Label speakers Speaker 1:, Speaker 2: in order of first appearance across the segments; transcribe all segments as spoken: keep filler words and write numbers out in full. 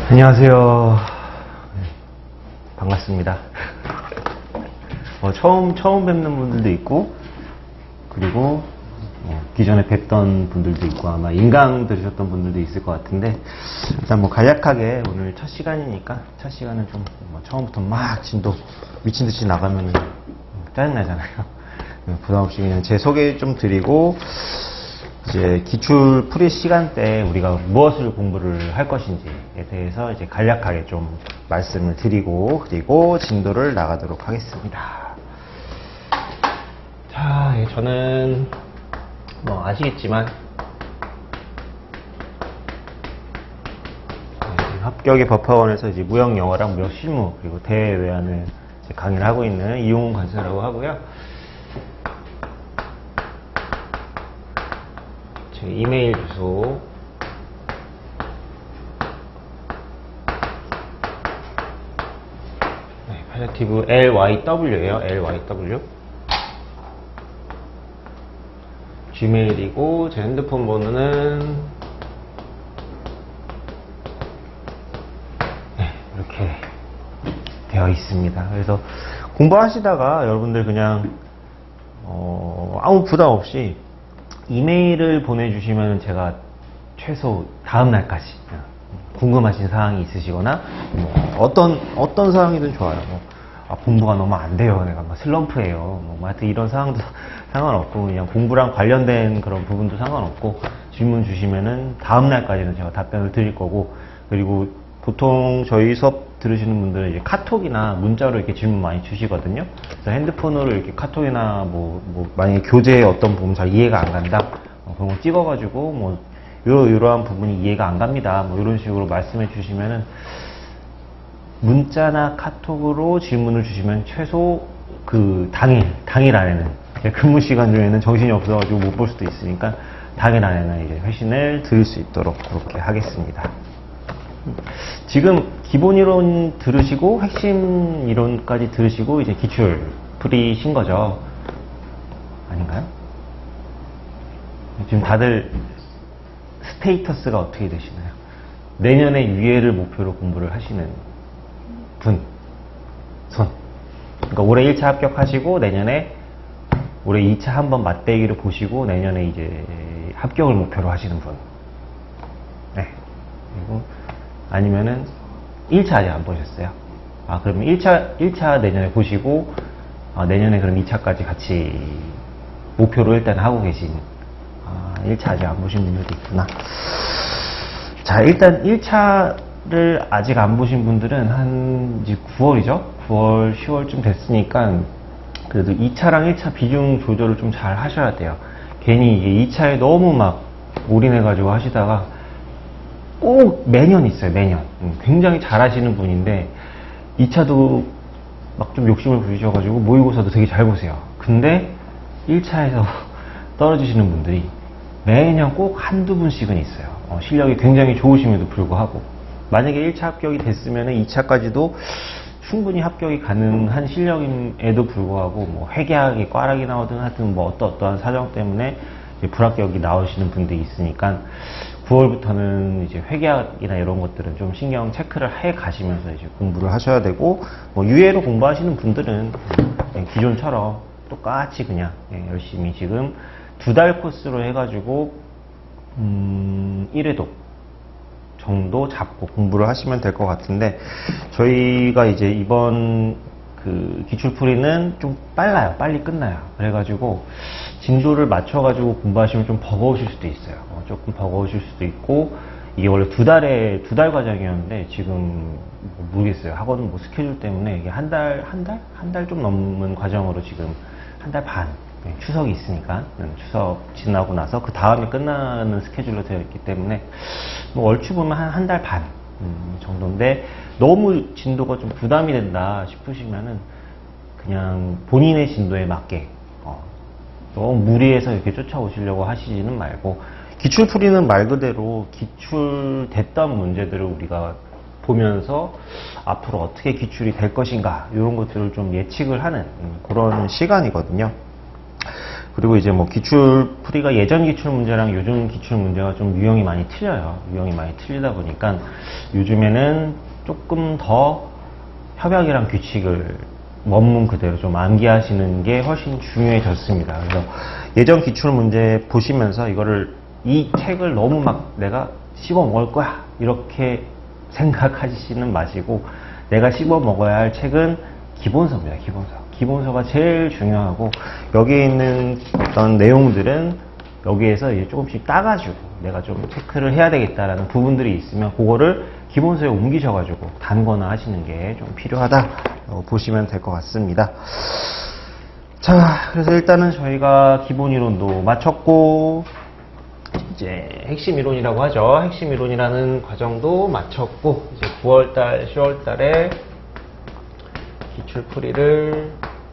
Speaker 1: 안녕하세요. 반갑습니다. 어, 처음 처음 뵙는 분들도 있고, 그리고 어, 기존에 뵙던 분들도 있고, 아마 인강 들으셨던 분들도 있을 것 같은데, 일단 뭐 간략하게 오늘 첫 시간이니까 첫 시간은 좀 뭐 처음부터 막 진도 미친 듯이 나가면 짜증 나잖아요. 부담 없이 그냥 제 소개 좀 드리고, 이제 기출 풀이 시간 때 우리가 무엇을 공부를 할 것인지에 대해서 이제 간략하게 좀 말씀을 드리고, 그리고 진도를 나가도록 하겠습니다. 자, 저는 뭐 아시겠지만 합격의 법학원에서 이제 무역 영어랑 무역 실무 그리고 대외환을 강의를 하고 있는 이용훈 강사라고 하고요. 제 이메일 주소 네, 팔레티브 엘와이더블유예요. 엘와이더블유 지메일이고, 제 핸드폰 번호는 네, 이렇게 되어 있습니다. 그래서 공부하시다가 여러분들 그냥 어, 아무 부담 없이 이메일을 보내주시면 제가 최소 다음 날까지 궁금하신 사항이 있으시거나 뭐 어떤 어떤 사항이든 좋아요. 뭐 아, 공부가 너무 안 돼요. 내가 막 슬럼프예요. 뭐 하여튼 이런 상황도 상관없고, 그냥 공부랑 관련된 그런 부분도 상관없고 질문 주시면은 다음 날까지는 제가 답변을 드릴 거고, 그리고 보통 저희 수업 들으시는 분들은 이제 카톡이나 문자로 이렇게 질문 많이 주시거든요. 그래서 핸드폰으로 이렇게 카톡이나 뭐, 뭐 만약에 교재의 어떤 부분 잘 이해가 안 간다, 어, 그런 거 찍어가지고 뭐 요 요러한 부분이 이해가 안 갑니다, 뭐 이런 식으로 말씀해 주시면은, 문자나 카톡으로 질문을 주시면 최소 그 당일 당일 안에는, 근무 시간 중에는 정신이 없어가지고 못 볼 수도 있으니까 당일 안에는 이제 회신을 드릴 수 있도록 그렇게 하겠습니다. 지금 기본 이론 들으시고 핵심 이론까지 들으시고 이제 기출 풀이신 거죠? 아닌가요? 지금 다들 스테이터스가 어떻게 되시나요? 내년에 유예를 목표로 공부를 하시는 분, 손. 그러니까 올해 일 차 합격하시고 내년에 올해 이 차 한번 맞대기를 보시고 내년에 이제 합격을 목표로 하시는 분. 네. 그리고 아니면은 일 차 아직 안 보셨어요? 아, 그러면 일 차, 일 차 내년에 보시고, 아, 내년에 그럼 이 차까지 같이 목표로 일단 하고 계신, 아, 일 차 아직 안 보신 분들도 있구나. 자, 일단 일 차를 아직 안 보신 분들은 한 이제 구월이죠? 구월, 시월쯤 됐으니까 그래도 이 차랑 일 차 비중 조절을 좀 잘 하셔야 돼요. 괜히 이게 이 차에 너무 막 올인해가지고 하시다가 꼭 매년 있어요, 매년. 굉장히 잘 하시는 분인데 이 차도 막 좀 욕심을 부리셔가지고 모의고사도 되게 잘 보세요. 근데 일 차에서 떨어지시는 분들이 매년 꼭 한두 분씩은 있어요. 어, 실력이 굉장히 좋으심에도 불구하고, 만약에 일 차 합격이 됐으면 이 차까지도 충분히 합격이 가능한 실력임에도 불구하고 뭐 회계학이 꽈락이 나오든 하여튼 뭐 어떠, 어떠한 사정 때문에 이제 불합격이 나오시는 분들이 있으니까 구월부터는 이제 회계학이나 이런 것들은 좀 신경 체크를 해 가시면서 이제 공부를 하셔야 되고, 뭐 유예로 공부하시는 분들은 기존처럼 똑같이 그냥 열심히 지금 두 달 코스로 해가지고 음, 일 회독 정도 잡고 공부를 하시면 될 것 같은데, 저희가 이제 이번 그 기출풀이는 좀 빨라요. 빨리 끝나요. 그래가지고 진도를 맞춰가지고 공부하시면 좀 버거우실 수도 있어요. 어, 조금 버거우실 수도 있고, 이게 원래 두 달에 두 달 과정이었는데 지금 뭐 모르겠어요. 학원 뭐 스케줄 때문에 이게 한 달, 한 달? 한 달 좀 넘는 과정으로 지금 한 달 반, 추석이 있으니까 추석 지나고 나서 그 다음에 끝나는 스케줄로 되어 있기 때문에 뭐 얼추 보면 한 한 달 반 음, 정도인데, 너무 진도가 좀 부담이 된다 싶으시면은 그냥 본인의 진도에 맞게 어, 너무 무리해서 이렇게 쫓아오시려고 하시지는 말고, 기출풀이는 말 그대로 기출됐던 문제들을 우리가 보면서 앞으로 어떻게 기출이 될 것인가 이런 것들을 좀 예측을 하는 그런 시간이거든요. 그리고 이제 뭐 기출 풀이가 예전 기출 문제랑 요즘 기출 문제가 좀 유형이 많이 틀려요. 유형이 많이 틀리다 보니까 요즘에는 조금 더 협약이랑 규칙을 원문 그대로 좀 암기하시는 게 훨씬 중요해졌습니다. 그래서 예전 기출 문제 보시면서 이거를 이 책을 너무 막 내가 씹어 먹을 거야 이렇게 생각하시는 마시고, 내가 씹어 먹어야 할 책은 기본서입니다. 기본서. 기본서가 제일 중요하고, 여기에 있는 어떤 내용들은 여기에서 이제 조금씩 따가지고 내가 좀 체크를 해야 되겠다라는 부분들이 있으면 그거를 기본서에 옮기셔가지고 단거나 하시는 게 좀 필요하다 보시면 될 것 같습니다. 자, 그래서 일단은 저희가 기본 이론도 마쳤고, 이제 핵심 이론이라고 하죠. 핵심 이론이라는 과정도 마쳤고, 이제 구월달, 시월달에 기출풀이를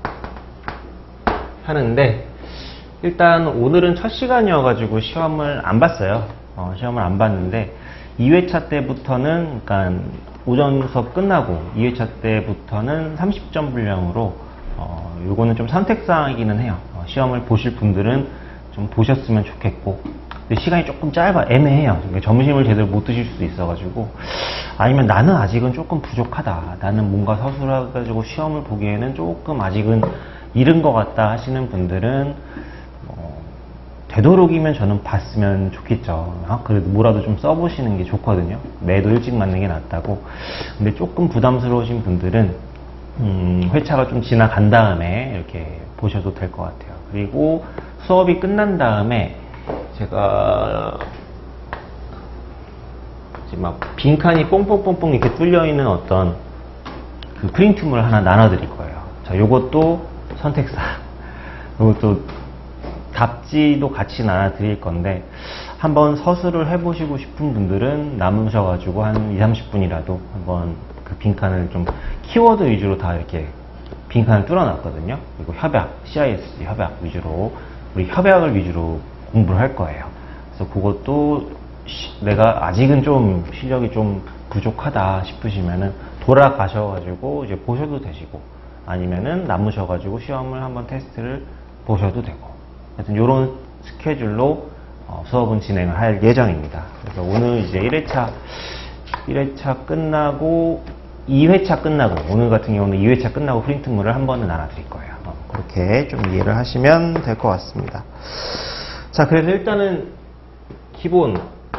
Speaker 1: 하는데, 일단 오늘은 첫 시간이어가지고 시험을 안 봤어요. 어, 시험을 안 봤는데 이 회차 때부터는, 그러니까 오전 수업 끝나고 이 회차 때부터는 삼십 점 분량으로, 어, 요거는 좀 선택사항이기는 해요. 어, 시험을 보실 분들은 좀 보셨으면 좋겠고, 근데 시간이 조금 짧아, 애매해요. 점심을 제대로 못 드실 수도 있어가지고, 아니면 나는 아직은 조금 부족하다, 나는 뭔가 서술해가지고 시험을 보기에는 조금 아직은 이른 것 같다 하시는 분들은 어, 되도록이면 저는 봤으면 좋겠죠. 아, 그래도 뭐라도 좀 써보시는 게 좋거든요. 매도 일찍 맞는 게 낫다고. 근데 조금 부담스러우신 분들은 음, 회차가 좀 지나간 다음에 이렇게 보셔도 될 것 같아요. 그리고 수업이 끝난 다음에 제가 이제 막 빈칸이 뽕뽕뽕뽕 이렇게 뚫려 있는 어떤 그 프린트물을 하나 나눠 드릴 거예요. 자, 요것도 선택사항, 요것도 답지도 같이 나눠 드릴 건데, 한번 서술을 해보시고 싶은 분들은 남으셔가지고 한 이삼십 분이라도 한번 그 빈칸을 좀 키워드 위주로 다 이렇게 빈칸을 뚫어놨거든요. 그리고 협약, 씨아이에스지 협약 위주로, 우리 협약을 위주로 공부를 할 거예요. 그래서 그것도 내가 아직은 좀 실력이 좀 부족하다 싶으시면은 돌아가셔가지고 이제 보셔도 되시고, 아니면은 남으셔가지고 시험을 한번 테스트를 보셔도 되고, 하여튼 요런 스케줄로 어, 수업은 진행을 할 예정입니다. 그래서 오늘 이제 일 회차 일 회차 끝나고 이 회차 끝나고, 오늘 같은 경우는 이 회차 끝나고 프린트물을 한 번은 나눠 드릴 거예요. 어, 그렇게 좀 이해를 하시면 될 것 같습니다. 자, 그래서 일단은 기본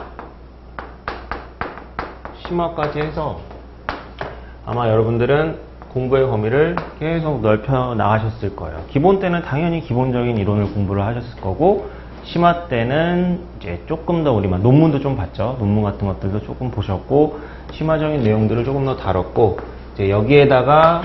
Speaker 1: 심화까지 해서 아마 여러분들은 공부의 범위를 계속 넓혀 나가셨을 거예요. 기본 때는 당연히 기본적인 이론을 공부를 하셨을 거고, 심화 때는 이제 조금 더 우리만 논문도 좀 봤죠. 논문 같은 것들도 조금 보셨고, 심화적인 내용들을 조금 더 다뤘고, 이제 여기에다가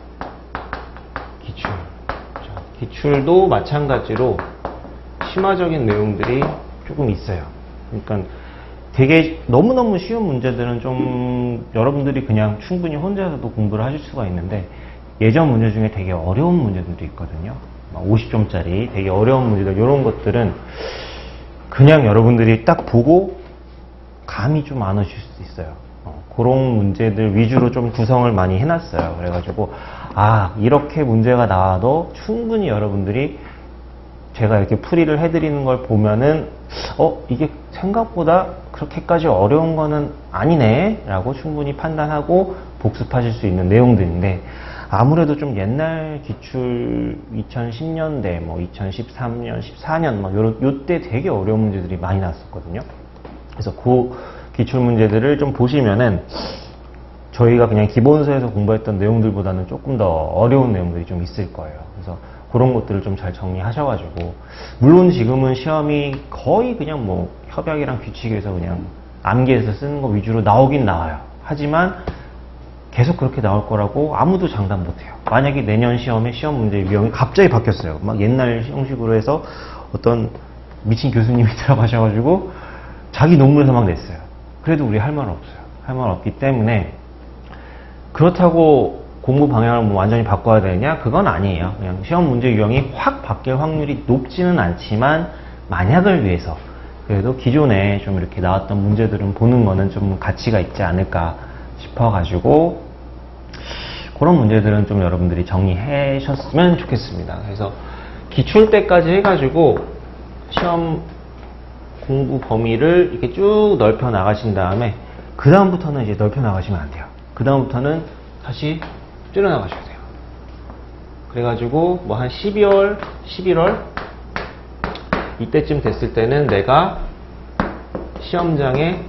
Speaker 1: 기출. 자, 기출도 마찬가지로 심화적인 내용들이 조금 있어요. 그러니까 되게 너무너무 쉬운 문제들은 좀 여러분들이 그냥 충분히 혼자서도 공부를 하실 수가 있는데, 예전 문제 중에 되게 어려운 문제들도 있거든요. 오십 점짜리 되게 어려운 문제들, 이런 것들은 그냥 여러분들이 딱 보고 감이 좀 안 오실 수 있어요. 어, 그런 문제들 위주로 좀 구성을 많이 해놨어요. 그래가지고 아, 이렇게 문제가 나와도 충분히 여러분들이 제가 이렇게 풀이를 해드리는 걸 보면은 어, 이게 생각보다 그렇게까지 어려운 거는 아니네 라고 충분히 판단하고 복습하실 수 있는 내용들인데, 아무래도 좀 옛날 기출 이천십 년대, 뭐 이천십삼 년, 십사 년 막 요런 요때 되게 어려운 문제들이 많이 나왔었거든요. 그래서 그 기출 문제들을 좀 보시면은 저희가 그냥 기본서에서 공부했던 내용들보다는 조금 더 어려운 내용들이 좀 있을 거예요. 그래서 그런 것들을 좀 잘 정리하셔가지고, 물론 지금은 시험이 거의 그냥 뭐 협약이랑 규칙에서 그냥 암기해서 쓰는 거 위주로 나오긴 나와요. 하지만 계속 그렇게 나올 거라고 아무도 장담 못해요. 만약에 내년 시험에 시험 문제 유형이 갑자기 바뀌었어요. 막 옛날 형식으로 해서 어떤 미친 교수님이 들어가셔가지고 자기 논문에서 막 냈어요. 그래도 우리 할 말은 없어요. 할 말 없기 때문에, 그렇다고 공부 방향을 뭐 완전히 바꿔야 되냐? 그건 아니에요. 그냥 시험 문제 유형이 확 바뀔 확률이 높지는 않지만, 만약을 위해서 그래도 기존에 좀 이렇게 나왔던 문제들은 보는 거는 좀 가치가 있지 않을까 싶어가지고, 그런 문제들은 좀 여러분들이 정리하셨으면 좋겠습니다. 그래서 기출 때까지 해가지고 시험 공부 범위를 이렇게 쭉 넓혀 나가신 다음에 그 다음부터는 이제 넓혀 나가시면 안 돼요. 그 다음부터는 다시 줄여 나가셔야 돼요. 그래가지고 뭐 한 십이월, 십일월 이때쯤 됐을 때는 내가 시험장에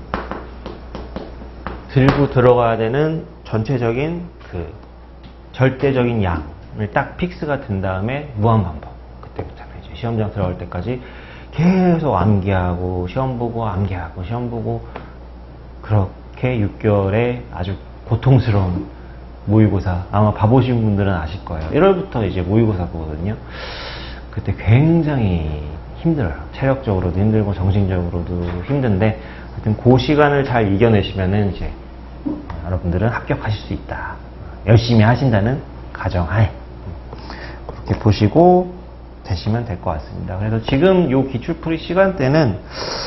Speaker 1: 들고 들어가야 되는 전체적인 그 절대적인 양을 딱 픽스가 된 다음에 무한반복. 그때부터는 이제 시험장 들어갈 때까지 계속 암기하고 시험 보고 암기하고 시험 보고 그렇게 육 개월의 아주 고통스러운 모의고사, 아마 봐보신 분들은 아실 거예요. 일월부터 이제 모의고사 보거든요. 그때 굉장히 힘들어요. 체력적으로도 힘들고 정신적으로도 힘든데 하여튼 그 시간을 잘 이겨내시면은 이제 여러분들은 합격하실 수 있다. 열심히 하신다는 가정하에 그렇게 보시고 되시면 될 것 같습니다. 그래서 지금 요 기출풀이 시간대는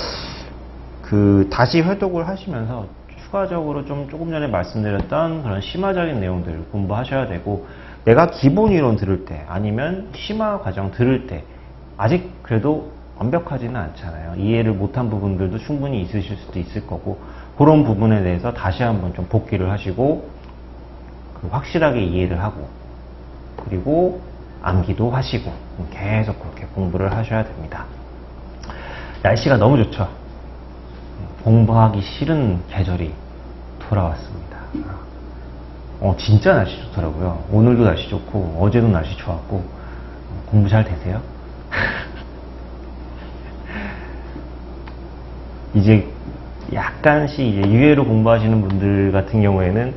Speaker 1: 그 다시 회독을 하시면서 추가적으로 좀 조금 전에 말씀드렸던 그런 심화적인 내용들 공부하셔야 되고, 내가 기본 이론 들을 때 아니면 심화 과정 들을 때 아직 그래도 완벽하지는 않잖아요. 이해를 못한 부분들도 충분히 있으실 수도 있을 거고, 그런 부분에 대해서 다시 한번 좀 복기를 하시고 그 확실하게 이해를 하고 그리고 암기도 하시고 계속 그렇게 공부를 하셔야 됩니다. 날씨가 너무 좋죠. 공부하기 싫은 계절이 돌아왔습니다. 어, 진짜 날씨 좋더라고요. 오늘도 날씨 좋고 어제도 날씨 좋았고. 공부 잘 되세요? 이제 약간씩 이제 유예로 공부하시는 분들 같은 경우에는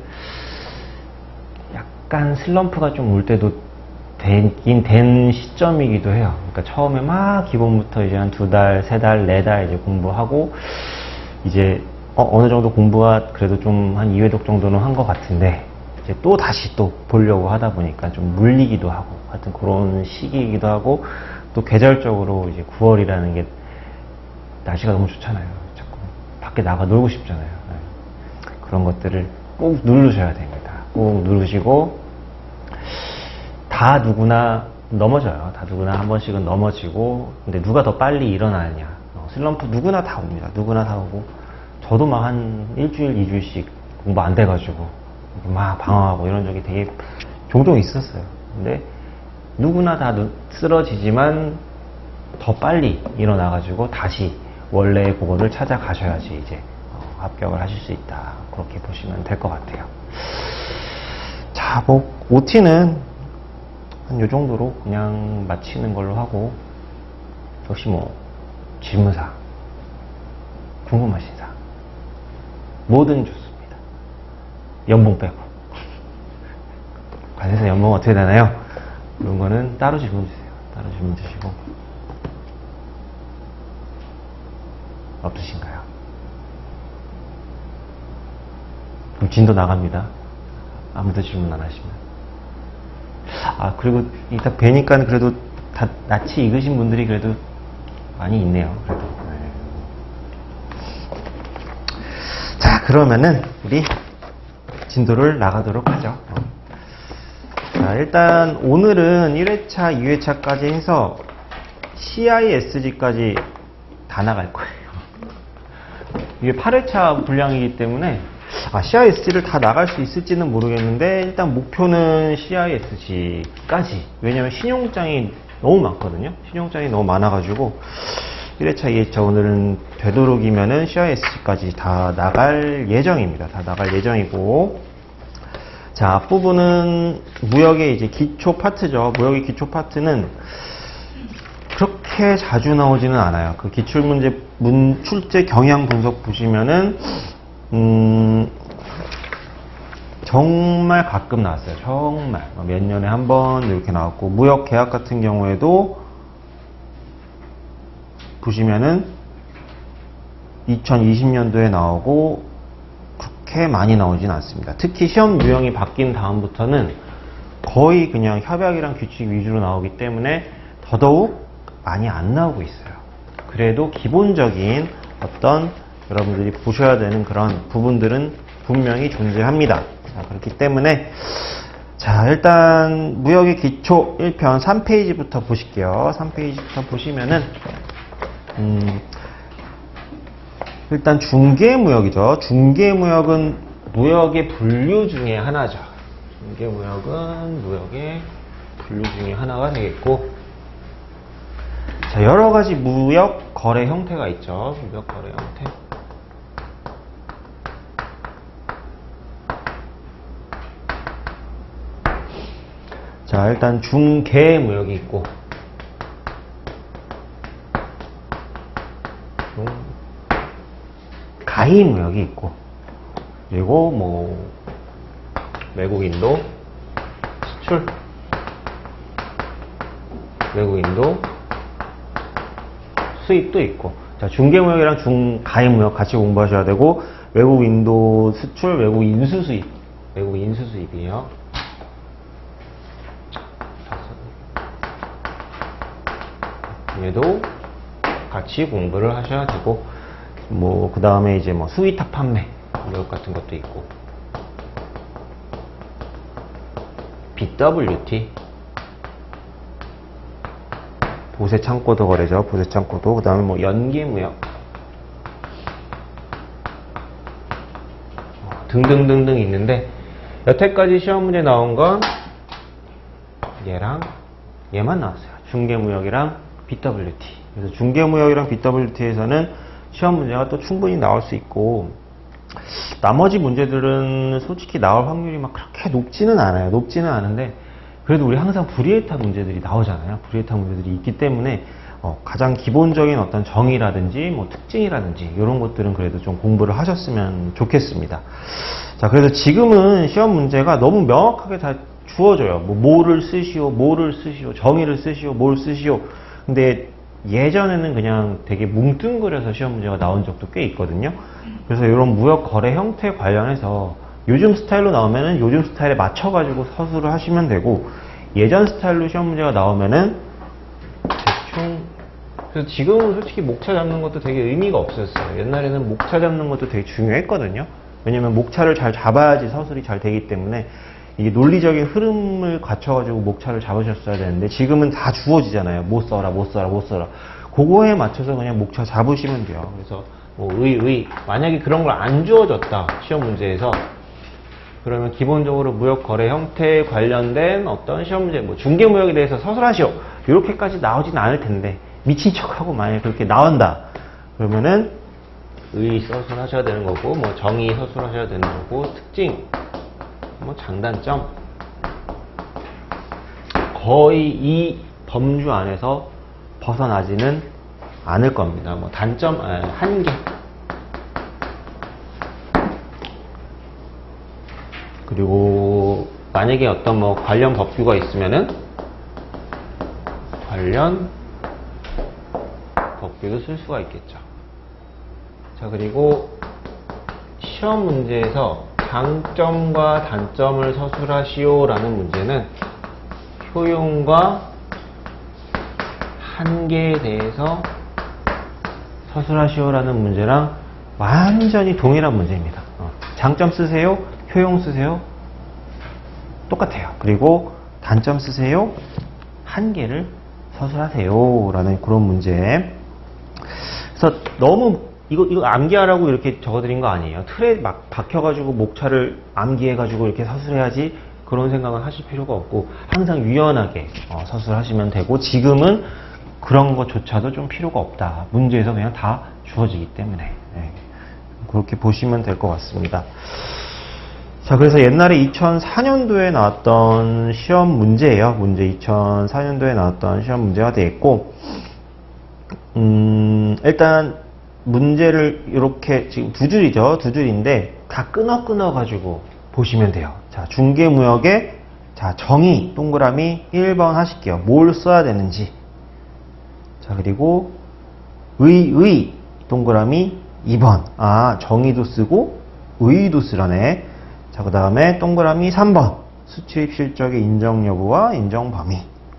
Speaker 1: 약간 슬럼프가 좀 올 때도 되긴 된 시점이기도 해요. 그러니까 처음에 막 기본부터 이제 한 두 달, 세 달, 네 달 이제 공부하고 이제 어, 어느 정도 공부가 그래도 좀 한 이 회독 정도는 한 것 같은데 이제 또 다시 또 보려고 하다 보니까 좀 물리기도 하고 하여튼 그런 시기이기도 하고, 또 계절적으로 이제 구월이라는 게 날씨가 너무 좋잖아요. 자꾸 밖에 나가 놀고 싶잖아요. 네. 그런 것들을 꼭 누르셔야 됩니다. 꼭 누르시고, 다 누구나 넘어져요. 다 누구나 한 번씩은 넘어지고, 근데 누가 더 빨리 일어나느냐. 어, 슬럼프 누구나 다 옵니다. 누구나 다 오고, 저도 막 한 일주일, 이주일씩 공부 안 돼가지고 막 방황하고 이런 적이 되게 종종 있었어요. 근데 누구나 다 쓰러지지만 더 빨리 일어나가지고 다시 원래의 그거를 찾아가셔야지 이제 어, 합격을 하실 수 있다. 그렇게 보시면 될 것 같아요. 자, 뭐 오티는 한 요 정도로 그냥 마치는 걸로 하고, 혹시 뭐 질문사, 궁금하신 사항 뭐든 좋습니다. 연봉 빼고. 관세사 연봉 어떻게 되나요? 이런 거는 따로 질문 주세요. 따로 질문 주시고. 없으신가요? 그럼 진도 나갑니다. 아무도 질문 안 하시면. 아, 그리고 이따 뵈니까 그래도 다 낯이 익으신 분들이 그래도 많이 있네요. 그래도. 네. 자, 그러면은 우리 진도를 나가도록 하죠. 자, 일단 오늘은 일 회차, 이 회차까지 해서 씨아이에스지까지 다 나갈 거예요. 이게 팔 회차 분량이기 때문에 아, 씨아이에스지를 다 나갈 수 있을지는 모르겠는데, 일단 목표는 씨아이에스지까지. 왜냐면 신용장이 너무 많거든요. 신용장이 너무 많아가지고 일 회차, 이 회차 오늘은 되도록이면은 씨아이에스지까지 다 나갈 예정입니다. 다 나갈 예정이고, 자, 앞부분은 무역의 이제 기초 파트죠. 무역의 기초 파트는 그렇게 자주 나오지는 않아요. 그 기출문제 문 출제 경향 분석 보시면은 음, 정말 가끔 나왔어요. 정말 몇 년에 한 번 이렇게 나왔고, 무역 계약 같은 경우에도 보시면은 이천이십 년도에 나오고 그렇게 많이 나오진 않습니다. 특히 시험 유형이 바뀐 다음부터는 거의 그냥 협약이랑 규칙 위주로 나오기 때문에 더더욱 많이 안 나오고 있어요. 그래도 기본적인 어떤 여러분들이 보셔야 되는 그런 부분들은 분명히 존재합니다. 자, 그렇기 때문에 자, 일단 무역의 기초 일 편 삼 페이지부터 보실게요. 삼 페이지부터 보시면은 음, 일단 중개무역이죠. 중개무역은 무역의 분류 중에 하나죠. 중개무역은 무역의 분류 중에 하나가 되겠고, 자, 여러 가지 무역 거래 형태가 있죠. 무역 거래 형태. 자, 일단 중개무역이 있고, 가히무역이 있고, 그리고 뭐 외국인도 수출, 외국인도 수입도 있고. 자, 중개무역이랑 중가히무역 같이 공부하셔야 되고, 외국인도 수출, 외국 인수 수입, 외국 인수 수입이에요. 얘도 같이 공부를 하셔야 되고, 뭐 그 다음에 이제 뭐 수위탁 판매 무역 같은 것도 있고, 비 더블유 티 보세 창고도 거래죠. 보세 창고도. 그 다음에 뭐 연계무역 등등등등 있는데, 여태까지 시험 문제 나온 건 얘랑 얘만 나왔어요. 중개무역이랑 비 더블유 티. 그래서 중개무역이랑 비 더블유 티에서는 시험 문제가 또 충분히 나올 수 있고, 나머지 문제들은 솔직히 나올 확률이 막 그렇게 높지는 않아요. 높지는 않은데, 그래도 우리 항상 불이에타 문제들이 나오잖아요. 불이에타 문제들이 있기 때문에 어, 가장 기본적인 어떤 정의라든지 뭐 특징이라든지 이런 것들은 그래도 좀 공부를 하셨으면 좋겠습니다. 자, 그래서 지금은 시험 문제가 너무 명확하게 다 주어져요. 뭐 뭐를 쓰시오, 뭐를 쓰시오, 정의를 쓰시오, 뭘 쓰시오. 근데 예전에는 그냥 되게 뭉뚱그려서 시험 문제가 나온 적도 꽤 있거든요. 그래서 이런 무역 거래 형태 관련해서 요즘 스타일로 나오면은 요즘 스타일에 맞춰가지고 서술을 하시면 되고, 예전 스타일로 시험 문제가 나오면은 대충, 그래서 지금은 솔직히 목차 잡는 것도 되게 의미가 없었어요. 옛날에는 목차 잡는 것도 되게 중요했거든요. 왜냐면 목차를 잘 잡아야지 서술이 잘 되기 때문에 이게 논리적인 흐름을 갖춰가지고 목차를 잡으셨어야 되는데, 지금은 다 주어지잖아요. 못 써라, 못 써라, 못 써라. 그거에 맞춰서 그냥 목차 잡으시면 돼요. 그래서 뭐 의, 의. 만약에 그런 걸 안 주어졌다, 시험 문제에서. 그러면 기본적으로 무역 거래 형태에 관련된 어떤 시험 문제, 뭐 중개무역에 대해서 서술하시오, 이렇게까지 나오진 않을 텐데, 미친 척하고 만약에 그렇게 나온다, 그러면은 의 서술하셔야 되는 거고, 뭐 정의 서술하셔야 되는 거고, 특징, 뭐 장단점, 거의 이 범주 안에서 벗어나지는 않을 겁니다. 뭐 단점, 아, 한계. 그리고 만약에 어떤 뭐 관련 법규가 있으면은 관련 법규도 쓸 수가 있겠죠. 자, 그리고 시험 문제에서 장점과 단점을 서술하시오 라는 문제는 효용과 한계에 대해서 서술하시오 라는 문제랑 완전히 동일한 문제입니다. 어, 장점 쓰세요, 효용 쓰세요, 똑같아요. 그리고 단점 쓰세요, 한계를 서술하세요 라는 그런 문제. 그래서 너무 이거, 이거 암기하라고 이렇게 적어드린 거 아니에요. 틀에 막 박혀가지고 목차를 암기해가지고 이렇게 서술해야지, 그런 생각은 하실 필요가 없고, 항상 유연하게 어, 서술하시면 되고, 지금은 그런 것조차도 좀 필요가 없다. 문제에서 그냥 다 주어지기 때문에. 네. 그렇게 보시면 될 것 같습니다. 자, 그래서 옛날에 이천사 년도에 나왔던 시험 문제예요. 문제 이천사 년도에 나왔던 시험 문제가 되겠고, 음, 일단 문제를 이렇게 지금 두 줄이죠. 두 줄인데 다 끊어 끊어 가지고 보시면 돼요. 자, 중개무역의 자, 정의 동그라미 일 번 하실게요. 뭘 써야 되는지. 자, 그리고 의, 의 동그라미 이 번. 아, 정의도 쓰고 의의도 쓰라네. 자, 그 다음에 동그라미 삼 번. 수출입 실적의 인정 여부와 인정 범위.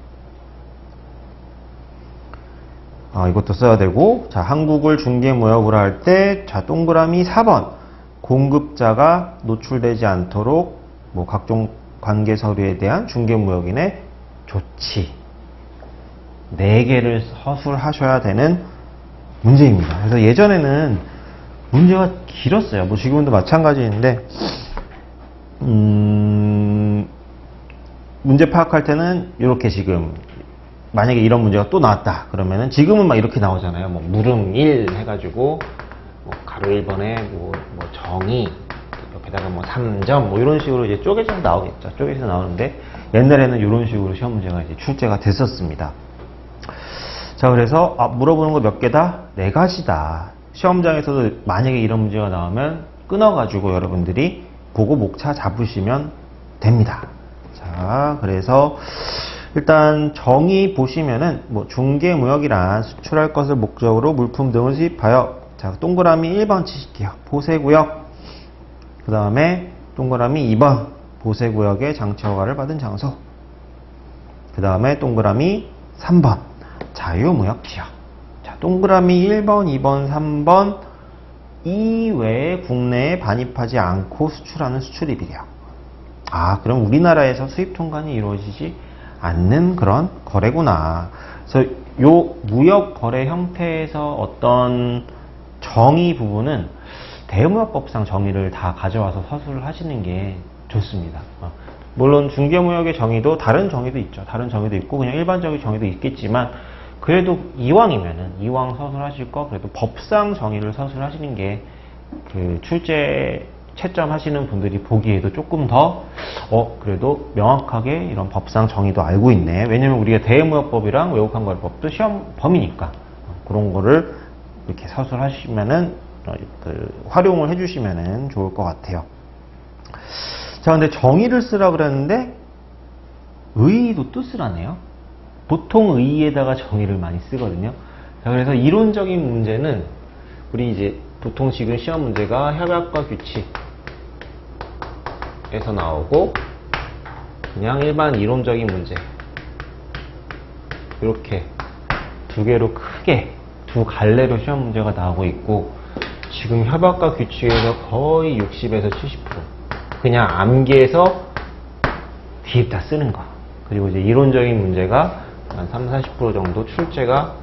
Speaker 1: 아, 이것도 써야 되고, 자, 한국을 중개무역으로 할 때, 자, 동그라미 사 번. 공급자가 노출되지 않도록, 뭐, 각종 관계 서류에 대한 중개무역인의 조치. 네 개를 서술하셔야 되는 문제입니다. 그래서 예전에는 문제가 길었어요. 뭐 지금도 마찬가지인데, 음, 문제 파악할 때는 이렇게 지금, 만약에 이런 문제가 또 나왔다. 그러면은 지금은 막 이렇게 나오잖아요. 뭐 물음 일 해가지고, 뭐 가로 일 번에 뭐, 뭐 정의, 옆에다가 뭐 삼 점, 뭐 이런 식으로 이제 쪼개져서 나오겠죠. 쪼개져서 나오는데, 옛날에는 이런 식으로 시험 문제가 이제 출제가 됐었습니다. 자, 그래서 아, 물어보는 거 몇 개다? 네 가지다. 시험장에서도 만약에 이런 문제가 나오면 끊어가지고 여러분들이 보고 목차 잡으시면 됩니다. 자, 그래서 일단 정의 보시면은 뭐 중개무역이란 수출할 것을 목적으로 물품 등을 수입하여, 자, 동그라미 일 번 치실게요. 보세구역. 그 다음에 동그라미 이 번 보세구역의 장치허가를 받은 장소. 그 다음에 동그라미 삼 번 자유무역지역. 자, 동그라미 일 번, 이 번, 삼 번 이외에 국내에 반입하지 않고 수출하는 수출입이래요. 아, 그럼 우리나라에서 수입 통관이 이루어지지 않는 그런 거래구나. 그래서 요 무역 거래 형태에서 어떤 정의 부분은 대무역법상 정의를 다 가져와서 서술을 하시는 게 좋습니다. 물론 중개무역의 정의도 다른 정의도 있죠. 다른 정의도 있고 그냥 일반적인 정의도 있겠지만, 그래도 이왕이면은 이왕 서술하실 거 그래도 법상 정의를 서술하시는 게 그 출제 채점하시는 분들이 보기에도 조금 더 어 그래도 명확하게 이런 법상 정의도 알고 있네. 왜냐면 우리가 대무역법이랑 외국환거래법도 시험 범위니까 그런 거를 이렇게 서술하시면은 그 활용을 해주시면은 좋을 것 같아요. 자, 근데 정의를 쓰라 그랬는데 의의도 또 쓰라네요. 보통 의의에다가 정의를 많이 쓰거든요. 자, 그래서 이론적인 문제는 우리 이제 보통 지금 시험 문제가 협약과 규칙에서 나오고 그냥 일반 이론적인 문제 이렇게 두 개로 크게 두 갈래로 시험 문제가 나오고 있고, 지금 협약과 규칙에서 거의 육십에서 칠십 퍼센트 그냥 암기해서 뒤에다 쓰는 거. 그리고 이제 이론적인 문제가 한 삼, 사십 퍼센트 정도 출제가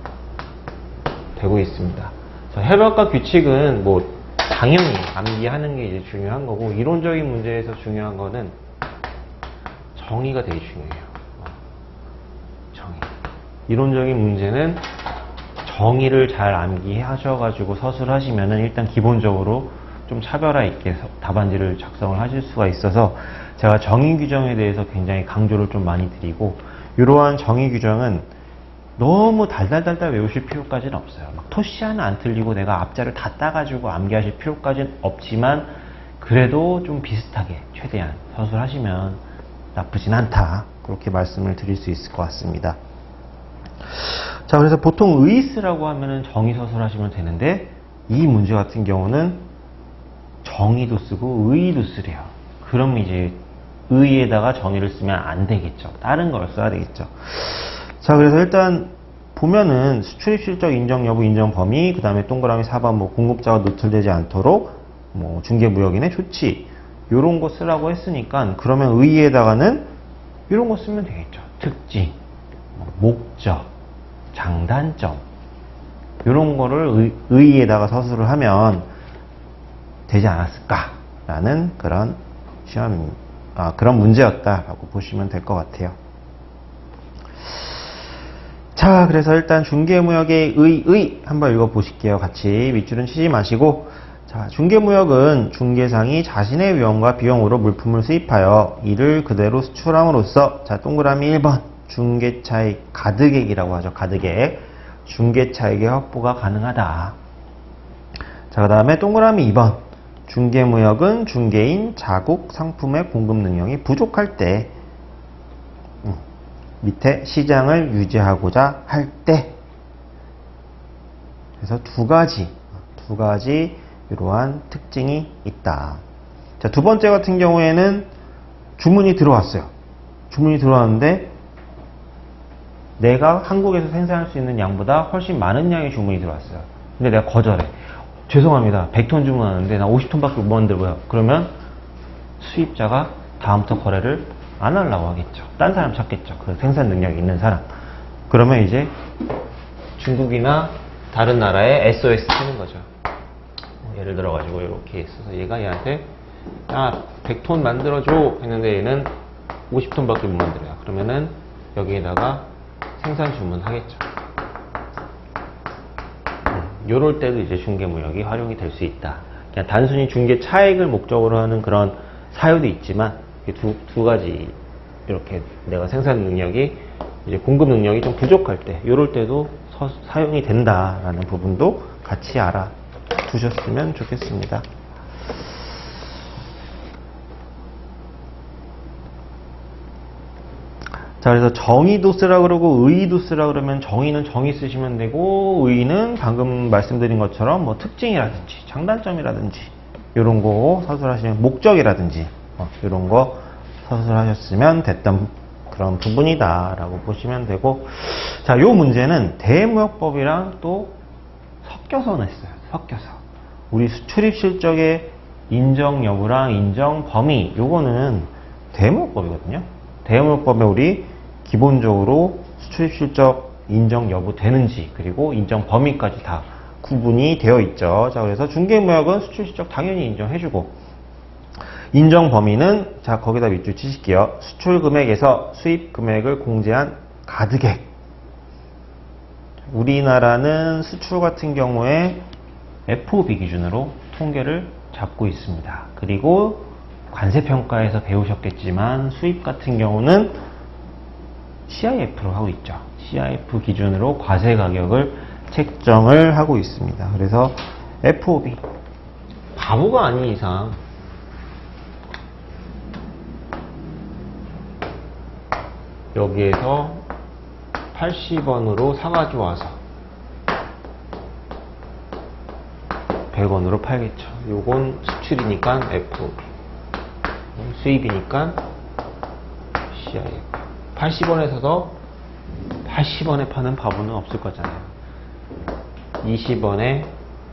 Speaker 1: 되고 있습니다. 자, 협약과 규칙은 뭐 당연히 암기하는 게 이제 중요한 거고, 이론적인 문제에서 중요한 거는 정의가 되게 중요해요. 정의. 이론적인 문제는 정의를 잘 암기하셔가지고 서술하시면은 일단 기본적으로 좀 차별화 있게 답안지를 작성을 하실 수가 있어서 제가 정의 규정에 대해서 굉장히 강조를 좀 많이 드리고, 이러한 정의 규정은 너무 달달달달 외우실 필요까지는 없어요. 막 토시 하나 안 틀리고 내가 앞자를 다 따가지고 암기하실 필요까지는 없지만, 그래도 좀 비슷하게 최대한 서술하시면 나쁘진 않다. 그렇게 말씀을 드릴 수 있을 것 같습니다. 자, 그래서 보통 의의 쓰라고 하면은 정의 서술하시면 되는데, 이 문제 같은 경우는 정의도 쓰고 의의도 쓰래요. 그럼 이제 의의에다가 정의를 쓰면 안 되겠죠. 다른 걸 써야 되겠죠. 자, 그래서 일단 보면은 수출입 실적 인정 여부, 인정 범위, 그 다음에 동그라미 사 번 뭐 공급자가 노출되지 않도록 뭐 중개무역인의 조치, 요런 거 쓰라고 했으니까, 그러면 의의에다가는 이런 거 쓰면 되겠죠. 특징, 목적, 장단점, 요런 거를 의, 의의에다가 서술을 하면 되지 않았을까라는 그런 시험, 아, 그런 문제였다라고 보시면 될 것 같아요. 자, 그래서 일단 중개무역의 의, 의 한번 읽어보실게요. 같이 밑줄은 치지 마시고, 자, 중개무역은 중개상이 자신의 위험과 비용으로 물품을 수입하여 이를 그대로 수출함으로써, 자, 동그라미 일 번 중개차익 가득액이라고 하죠. 가득액. 중개차익의 확보가 가능하다. 자, 그 다음에 동그라미 이 번 중개무역은 중개인 자국 상품의 공급 능력이 부족할 때, 음, 밑에 시장을 유지하고자 할 때. 그래서 두 가지 두 가지 이러한 특징이 있다. 자, 두 번째 같은 경우에는 주문이 들어왔어요. 주문이 들어왔는데 내가 한국에서 생산할 수 있는 양보다 훨씬 많은 양의 주문이 들어왔어요. 근데 내가 거절해. 죄송합니다. 백 톤 주문하는데 나 오십 톤밖에 못 만들고요. 그러면 수입자가 다음부터 거래를 안 하려고 하겠죠. 딴 사람 찾겠죠. 그 생산 능력이 있는 사람. 그러면 이제 중국이나 다른 나라에 에스오에스 치는 거죠. 예를 들어가지고 이렇게 있어서 얘가 얘한테 야 백 톤 만들어줘 했는데 얘는 오십 톤밖에 못 만들어요. 그러면은 여기에다가 생산 주문하겠죠. 요럴 때도 이제 중개무역이 활용이 될 수 있다. 그냥 단순히 중개 차익을 목적으로 하는 그런 사유도 있지만 두, 두 가지 이렇게 내가 생산 능력이 이제 공급 능력이 좀 부족할 때 요럴 때도 서, 사용이 된다라는 부분도 같이 알아두셨으면 좋겠습니다. 자, 그래서 정의도 쓰라 그러고 의의도 쓰라 그러면 정의는 정의 쓰시면 되고 의의는 방금 말씀드린 것처럼 뭐 특징이라든지 장단점이라든지 이런 거 서술하시면 목적이라든지 어, 이런 거 서술하셨으면 됐던 그런 부분이다 라고 보시면 되고, 자, 요 문제는 대무역법이랑 또 섞여서 냈어요. 섞여서 우리 수출입 실적의 인정 여부랑 인정 범위, 요거는 대무역법이거든요. 대무역법에 우리 기본적으로 수출입 실적 인정 여부 되는지 그리고 인정 범위까지 다 구분이 되어 있죠. 자, 그래서 중개무역은 수출 실적 당연히 인정해주고, 인정 범위는 자 거기다 밑줄 치실게요. 수출 금액에서 수입 금액을 공제한 가득액. 우리나라는 수출 같은 경우에 에프오비 기준으로 통계를 잡고 있습니다. 그리고 관세평가에서 배우셨겠지만 수입 같은 경우는 씨아이에프로 하고 있죠. 씨아이에프 기준으로 과세 가격을 책정을 하고 있습니다. 그래서 에프오비 바보가 아닌 이상 여기에서 팔십 원으로 사가지고 와서 백 원으로 팔겠죠. 요건 수출이니까 에프오비, 수입이니까 씨아이에프. 팔십 원에 사서 팔십 원에 파는 바보는 없을 거잖아요. 이십 원에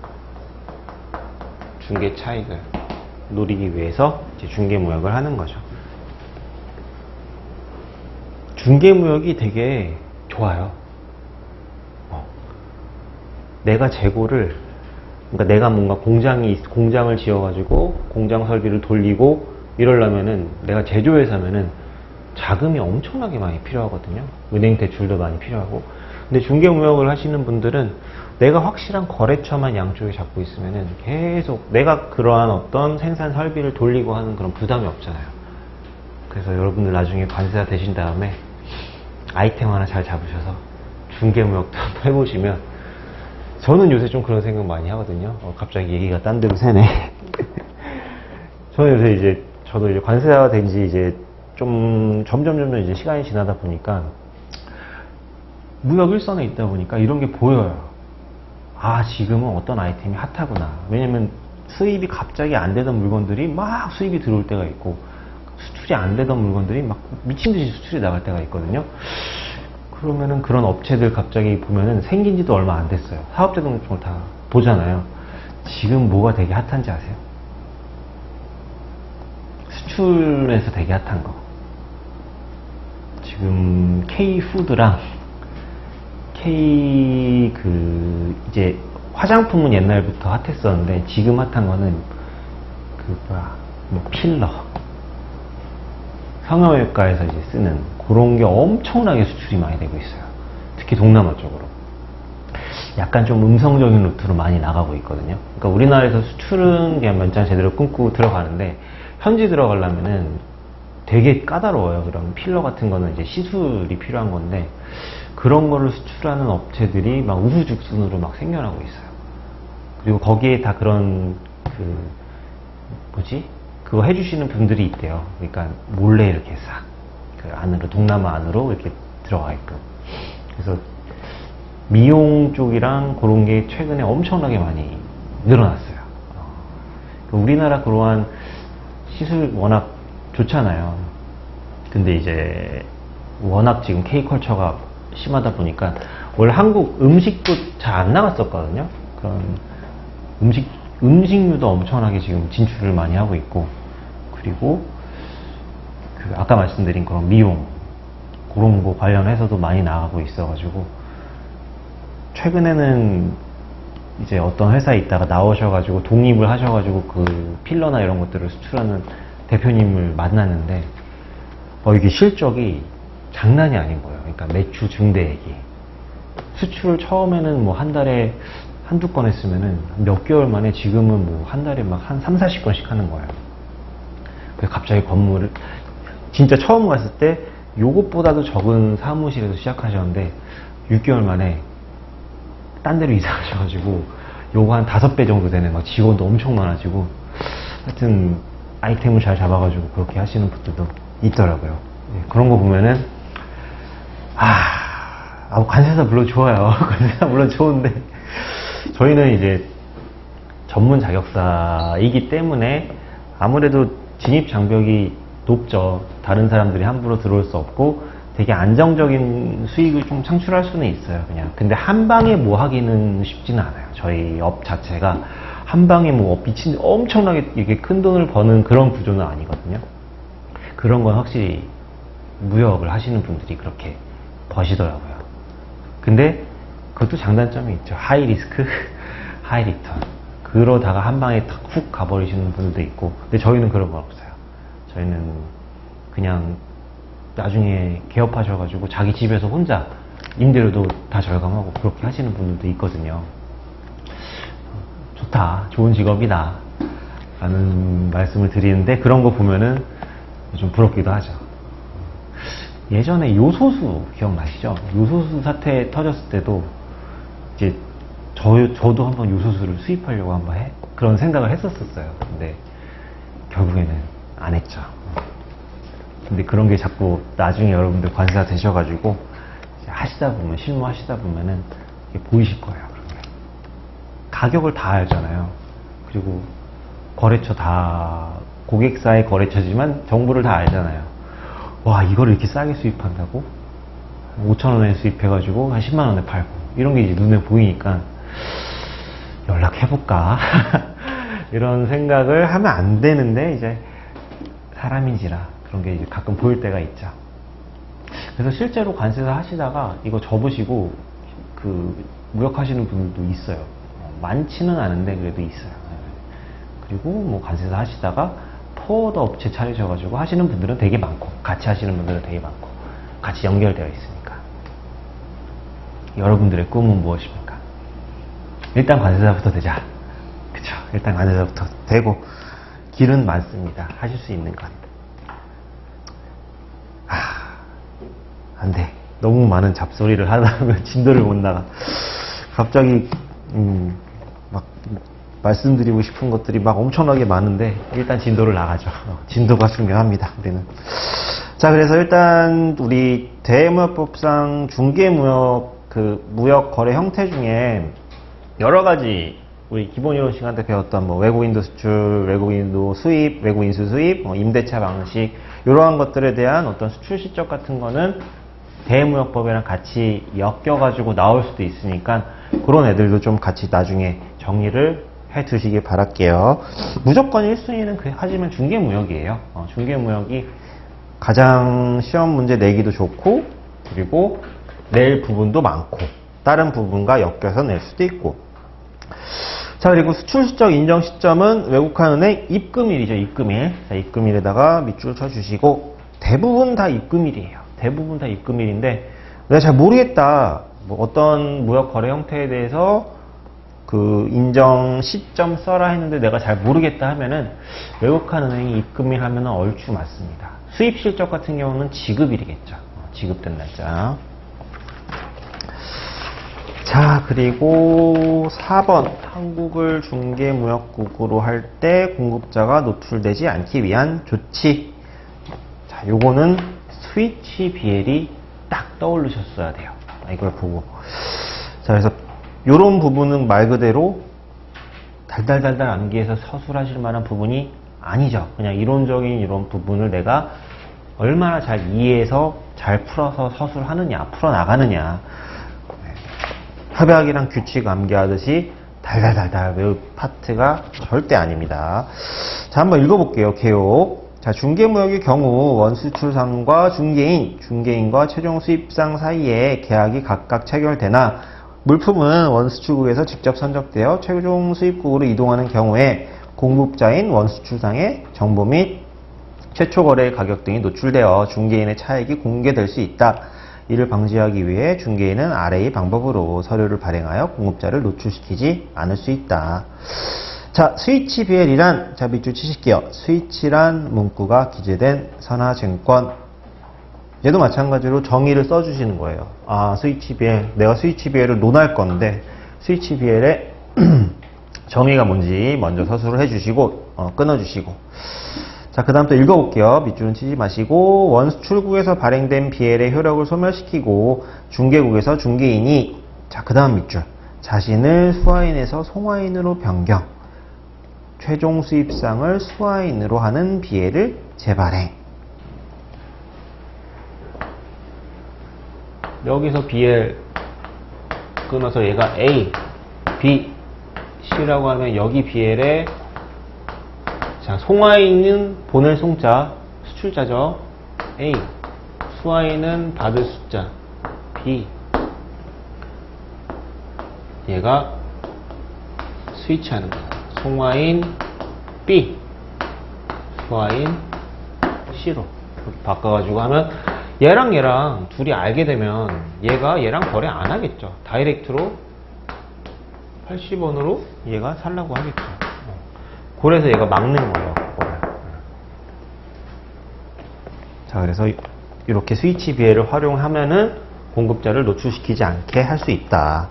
Speaker 1: 중개 차익을 노리기 위해서 이제 중개무역을 하는 거죠. 중개무역이 되게 좋아요. 어. 내가 재고를, 그러니까 내가 뭔가 공장이, 공장을 지어가지고 공장 설비를 돌리고 이러려면은 내가 제조회사면은 자금이 엄청나게 많이 필요하거든요. 은행 대출도 많이 필요하고. 근데 중개무역을 하시는 분들은 내가 확실한 거래처만 양쪽에 잡고 있으면은 계속 내가 그러한 어떤 생산 설비를 돌리고 하는 그런 부담이 없잖아요. 그래서 여러분들 나중에 관세사 되신 다음에 아이템 하나 잘 잡으셔서 중개무역도 한번 해보시면, 저는 요새 좀 그런 생각 많이 하거든요. 어, 갑자기 얘기가 딴 데로 새네. 저는 요새 이제 저도 이제 관세사가 된 지 이제 좀 점점 점점 이제 시간이 지나다 보니까 무역 일선에 있다 보니까 이런 게 보여요. 아, 지금은 어떤 아이템이 핫하구나. 왜냐면 수입이 갑자기 안 되던 물건들이 막 수입이 들어올 때가 있고, 수출이 안 되던 물건들이 막 미친듯이 수출이 나갈 때가 있거든요. 그러면은 그런 업체들 갑자기 보면은 생긴 지도 얼마 안 됐어요. 사업자 등록증을 다 보잖아요. 지금 뭐가 되게 핫한지 아세요? 수출에서 되게 핫한 거. 지금 K푸드랑 K 그 이제 화장품은 옛날부터 핫했었는데 지금 핫한 거는 그 뭐야 뭐 필러, 성형외과에서 이제 쓰는 그런 게 엄청나게 수출이 많이 되고 있어요. 특히 동남아 쪽으로. 약간 좀 음성적인 루트로 많이 나가고 있거든요. 그러니까 우리나라에서 수출은 그냥 면장 제대로 끊고 들어가는데 현지 들어가려면은 되게 까다로워요. 그럼 필러 같은 거는 이제 시술이 필요한 건데 그런 거를 수출하는 업체들이 막 우후죽순으로 막 생겨나고 있어요. 그리고 거기에 다 그런 그 뭐지? 그거 해주시는 분들이 있대요. 그러니까 몰래 이렇게 싹 그 안으로, 동남아 안으로 이렇게 들어가게끔. 그래서 미용 쪽이랑 그런 게 최근에 엄청나게 많이 늘어났어요. 어, 우리나라 그러한 시술 워낙 좋잖아요. 근데 이제 워낙 지금 K컬처가 심하다 보니까 원래 한국 음식도 잘 안 나갔었거든요. 그런 음식, 음식류도 엄청나게 지금 진출을 많이 하고 있고, 그리고 그 아까 말씀드린 그런 미용 그런 거 관련해서도 많이 나가고 있어가지고 최근에는 이제 어떤 회사에 있다가 나오셔가지고 독립을 하셔가지고 그 필러나 이런 것들을 수출하는 대표님을 만났는데 어 이게 실적이 장난이 아닌 거예요. 그러니까 매출 증대액이 수출을 처음에는 뭐 한 달에 한두 건 했으면은 몇 개월 만에 지금은 뭐 한 달에 막 한 삼사십 건씩 하는 거예요. 그래서 갑자기 건물을 진짜 처음 갔을 때 요것보다도 적은 사무실에서 시작하셨는데 육 개월 만에 딴 데로 이사하셔가지고 요거 한 다섯 배 정도 되는 막 직원도 엄청 많아지고 하여튼 아이템을 잘 잡아가지고 그렇게 하시는 분들도 있더라고요. 네, 그런 거 보면은 아, 아 관세사 물론 좋아요. 관세사 물론 좋은데 저희는 이제 전문 자격사이기 때문에 아무래도 진입 장벽이 높죠. 다른 사람들이 함부로 들어올 수 없고 되게 안정적인 수익을 좀 창출할 수는 있어요. 그냥 근데 한 방에 뭐 하기는 쉽지는 않아요. 저희 업 자체가 한 방에 뭐 미친 엄청나게 이게 큰 돈을 버는 그런 구조는 아니거든요. 그런 건 확실히 무역을 하시는 분들이 그렇게 버시더라고요. 근데 그것도 장단점이 있죠. 하이 리스크, 하이 리턴. 그러다가 한 방에 탁 훅 가버리시는 분들도 있고. 근데 저희는 그런 건 없어요. 저희는 그냥 나중에 개업하셔가지고 자기 집에서 혼자 임대료도 다 절감하고 그렇게 하시는 분들도 있거든요. 좋다, 좋은 직업이다 라는 말씀을 드리는데 그런 거 보면은 좀 부럽기도 하죠. 예전에 요소수 기억나시죠? 요소수 사태 터졌을 때도 이제 저, 저도 한번 요소수를 수입하려고 한번 해, 그런 생각을 했었었어요. 근데 결국에는 안 했죠. 근데 그런 게 자꾸 나중에 여러분들 관세사 되셔가지고 하시다 보면, 실무하시다 보면은 이게 보이실 거예요. 그런 게. 가격을 다 알잖아요. 그리고 거래처 다, 고객사의 거래처지만 정보를 다 알잖아요. 와, 이걸 이렇게 싸게 수입한다고? 오천 원에 수입해가지고 한 십만 원에 팔고. 이런 게 이제 눈에 보이니까 연락해볼까? 이런 생각을 하면 안 되는데, 이제 사람인지라 그런 게 이제 가끔 보일 때가 있죠. 그래서 실제로 관세사 하시다가 이거 접으시고 그 무역하시는 분들도 있어요. 많지는 않은데 그래도 있어요. 그리고 뭐 관세사 하시다가 포워더 업체 차리셔가지고 하시는 분들은 되게 많고, 같이 하시는 분들은 되게 많고, 같이 연결되어 있으니까. 여러분들의 꿈은 무엇입니까? 일단 관세사부터 되자. 그쵸? 일단 관세사부터 되고, 길은 많습니다. 하실 수 있는 건. 아, 안 돼. 너무 많은 잡소리를 하다 보면 진도를 못 나가. 갑자기, 음, 막, 말씀드리고 싶은 것들이 막 엄청나게 많은데, 일단 진도를 나가죠. 진도가 중요합니다, 우리는. 자, 그래서 일단, 우리 대무역법상 중개무역, 그, 무역 거래 형태 중에, 여러 가지, 우리 기본 이론 시간 때 배웠던 뭐 외국인도 수출, 외국인도 수입, 외국인수 수입, 뭐 임대차 방식, 이러한 것들에 대한 어떤 수출 실적 같은 거는 대무역법이랑 같이 엮여가지고 나올 수도 있으니까 그런 애들도 좀 같이 나중에 정리를 해 두시길 바랄게요. 무조건 일 순위는 그, 하지만 중개무역이에요. 어, 중개무역이 가장 시험 문제 내기도 좋고, 그리고 낼 부분도 많고, 다른 부분과 엮여서 낼 수도 있고. 자, 그리고 수출 실적 인정 시점은 외국환은행 입금일이죠. 입금일. 자, 입금일에다가 밑줄 쳐주시고, 대부분 다 입금일이에요. 대부분 다 입금일인데, 내가 잘 모르겠다. 뭐 어떤 무역 거래 형태에 대해서 그 인정 시점 써라 했는데 내가 잘 모르겠다 하면은 외국환은행이 입금일 하면은 얼추 맞습니다. 수입 실적 같은 경우는 지급일이겠죠. 지급된 날짜. 자, 그리고 사 번 한국을 중개무역국으로 할 때 공급자가 노출되지 않기 위한 조치. 자, 요거는 스위치 비엘이 딱 떠오르셨어야 돼요. 이걸 보고. 자, 그래서 요런 부분은 말 그대로 달달달달 암기해서 서술하실 만한 부분이 아니죠. 그냥 이론적인 이런 부분을 내가 얼마나 잘 이해해서 잘 풀어서 서술하느냐, 풀어나가느냐. 협약이랑 규칙 암기하듯이 달달달달 외울 파트가 절대 아닙니다. 자, 한번 읽어볼게요. 개요. 자, 중개무역의 경우 원수출상과 중개인, 중개인과 최종 수입상 사이에 계약이 각각 체결되나 물품은 원수출국에서 직접 선적되어 최종 수입국으로 이동하는 경우에 공급자인 원수출상의 정보 및 최초 거래의 가격 등이 노출되어 중개인의 차익이 공개될 수 있다. 이를 방지하기 위해 중개인은 아래의 방법으로 서류를 발행하여 공급자를 노출시키지 않을 수 있다. 자, 스위치 비엘이란, 자, 밑줄 치실게요. 스위치란 문구가 기재된 선화증권. 얘도 마찬가지로 정의를 써주시는 거예요. 아, 스위치 비엘. 내가 스위치 비엘을 논할 건데, 스위치 비엘의 정의가 뭔지 먼저 서술을 해주시고, 어, 끊어주시고. 자, 그 다음 또 읽어볼게요. 밑줄은 치지 마시고, 원수출국에서 발행된 비엘의 효력을 소멸시키고, 중개국에서 중개인이, 자, 그 다음 밑줄. 자신을 수화인에서 송화인으로 변경. 최종 수입상을 수화인으로 하는 비엘을 재발행. 여기서 비엘 끊어서 얘가 A, B, C라고 하면 여기 비엘에 자, 송화인은 보낼 송자, 수출자죠. A, 수화인은 받을 숫자 B, 얘가 스위치하는 거야. 송화인 B, 수화인 C로 바꿔가지고 하면 얘랑 얘랑 둘이 알게 되면 얘가 얘랑 거래 안 하겠죠. 다이렉트로 팔십 원으로 얘가 살라고 하겠죠. 그래서 얘가 막는 거예요. 그거를. 자, 그래서 이렇게 스위치 비엘을 활용하면은 공급자를 노출시키지 않게 할 수 있다.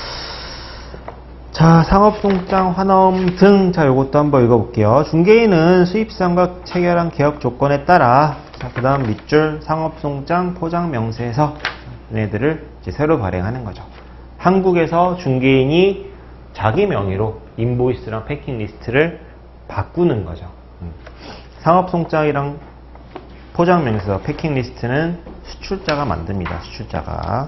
Speaker 1: 자, 상업송장, 환엄 등, 자, 요것도 한번 읽어볼게요. 중개인은 수입상과 체결한 계약 조건에 따라, 자, 그 다음 밑줄, 상업송장, 포장명세서, 얘네들을 이제 새로 발행하는 거죠. 한국에서 중개인이 자기 명의로 인보이스랑 패킹리스트를 바꾸는 거죠. 상업송장이랑 포장명세서, 패킹리스트는 수출자가 만듭니다. 수출자가.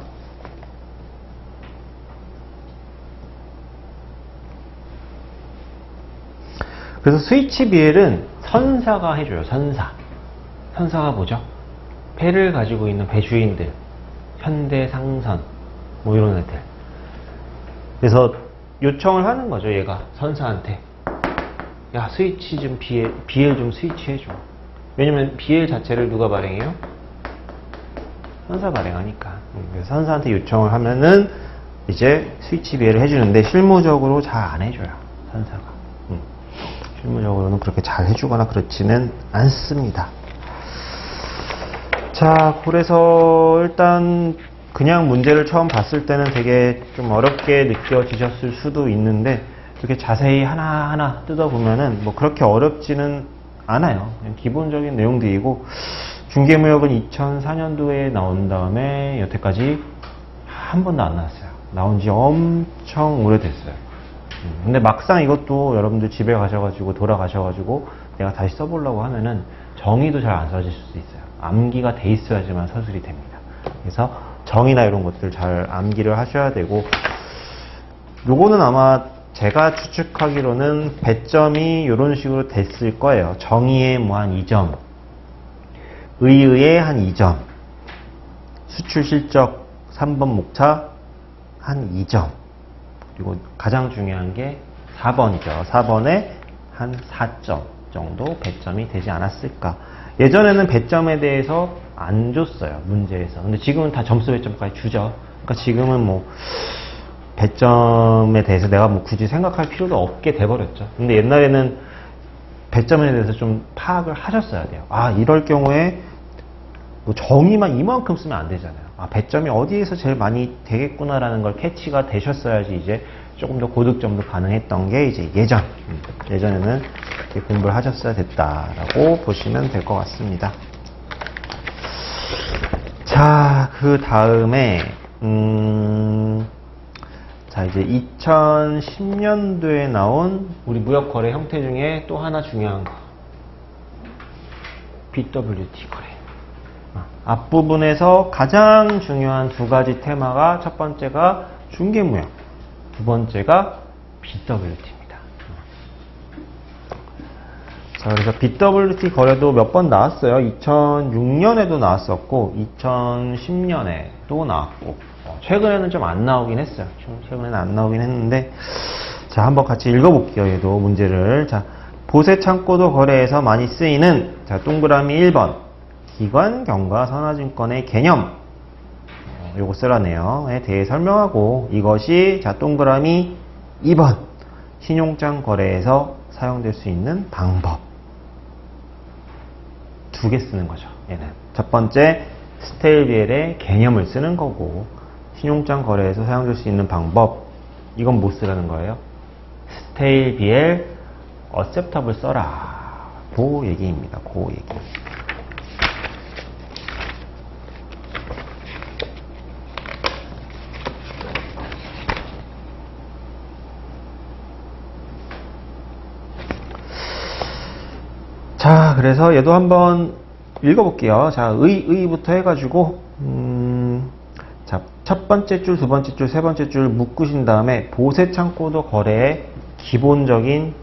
Speaker 1: 그래서 스위치 비엘은 선사가 해줘요. 선사. 선사가 뭐죠? 배를 가지고 있는 배주인들, 현대상선, 뭐 이런 애들. 그래서 요청을 하는 거죠. 얘가 선사한테. 야, 스위치 좀 비엘, 비엘 좀 스위치 해줘. 왜냐면 비엘 자체를 누가 발행해요? 선사 발행하니까. 그래서 선사한테 요청을 하면은 이제 스위치 비엘을 해주는데 실무적으로 잘 안 해줘요. 선사가. 실무적으로는 그렇게 잘 해주거나 그렇지는 않습니다. 자, 그래서 일단 그냥 문제를 처음 봤을 때는 되게 좀 어렵게 느껴지셨을 수도 있는데 이렇게 자세히 하나하나 뜯어보면은 뭐 그렇게 어렵지는 않아요. 그냥 기본적인 내용들이고, 중개무역은 이천사 년도에 나온 다음에 여태까지 한 번도 안 나왔어요. 나온 지 엄청 오래됐어요. 근데 막상 이것도 여러분들 집에 가셔가지고 돌아가셔가지고 내가 다시 써보려고 하면은 정의도 잘 안 써질 수도 있어요. 암기가 돼 있어야지만 서술이 됩니다. 그래서 정의나 이런 것들 잘 암기를 하셔야 되고, 요거는 아마 제가 추측하기로는 배점이 이런 식으로 됐을 거예요. 정의에 뭐 한 이 점, 의의에 한 이 점, 수출 실적 삼 번 목차 한 이 점, 그리고 가장 중요한 게 사 번이죠. 사 번에 한 사 점 정도 배점이 되지 않았을까. 예전에는 배점에 대해서 안 줬어요. 문제에서. 근데 지금은 다 점수 배점까지 주죠. 그러니까 지금은 뭐 배점에 대해서 내가 뭐 굳이 생각할 필요도 없게 돼버렸죠. 근데 옛날에는 배점에 대해서 좀 파악을 하셨어야 돼요. 아, 이럴 경우에 뭐 정의만 이만큼 쓰면 안 되잖아요. 아, 배점이 어디에서 제일 많이 되겠구나라는 걸 캐치가 되셨어야지 이제 조금 더 고득점도 가능했던 게 이제 예전, 음, 예전에는 이렇게 공부를 하셨어야 됐다라고 보시면 될 것 같습니다. 자, 그 다음에 음, 자, 이제 이천십 년도에 나온 우리 무역거래 형태 중에 또 하나 중요한 거, 비더블유티 거래. 앞부분에서 가장 중요한 두 가지 테마가, 첫 번째가 중개무역, 두 번째가 비더블유티입니다. 자, 그래서 비더블유티 거래도 몇 번 나왔어요. 이천육 년에도 나왔었고, 이천십 년에도 나왔고, 어, 최근에는 좀 안 나오긴 했어요. 최근에는 안 나오긴 했는데, 자, 한번 같이 읽어볼게요. 얘도 문제를. 자, 보세 창고도 거래에서 많이 쓰이는, 자, 동그라미 일 번. 기관, 경과, 선화증권의 개념. 어, 요거 쓰라네요.에 대해 설명하고, 이것이, 자, 동그라미 이 번. 신용장 거래에서 사용될 수 있는 방법. 두 개 쓰는 거죠. 얘는. 첫 번째, 스테일비엘의 개념을 쓰는 거고, 신용장 거래에서 사용될 수 있는 방법. 이건 뭐 쓰라는 거예요? 스테일비엘 어셉터블 써라. 그 얘기입니다. 그 얘기. 자, 그래서 얘도 한번 읽어볼게요. 자, 의, 의부터 해가지고, 음, 자, 첫 번째 줄, 두 번째 줄, 세 번째 줄 묶으신 다음에 보세 창고도 거래의 기본적인